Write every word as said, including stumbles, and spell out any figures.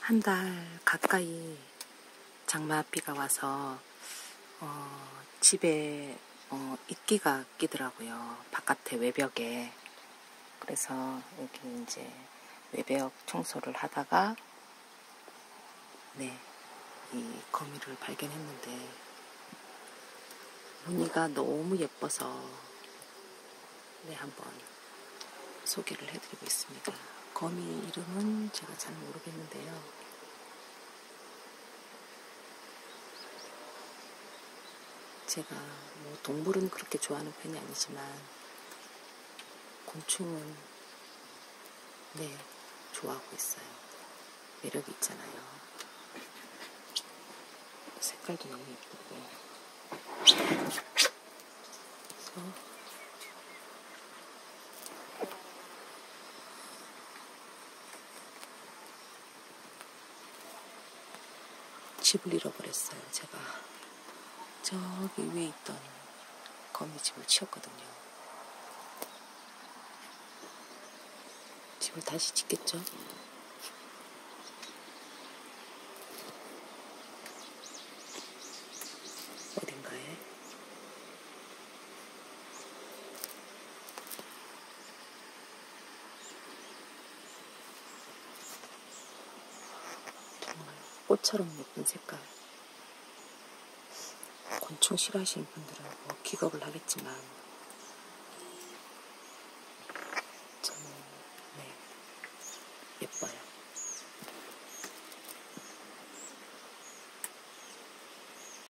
한 달 가까이 장맛비가 와서 어, 집에 어, 이끼가 끼더라고요. 바깥에 외벽에. 그래서 여기 이제 외벽 청소를 하다가 네, 이 거미를 발견했는데 무늬가 너무 예뻐서 네, 한번 소개를 해드리고 있습니다. 거미 이름은 제가 잘 모르겠는데요. 제가 뭐 동물은 그렇게 좋아하는 편이 아니지만 곤충은 네, 좋아하고 있어요. 매력이 있잖아요. 색깔도 너무 예쁘고. 그래서 집을 잃어버렸어요. 제가 저기 위에 있던 거미집을 치웠거든요. 집을 다시 짓겠죠? 어딘가에. 정말 꽃처럼 예쁜 색깔. 곤충 싫어하시는 분들은 뭐 기겁을 하겠지만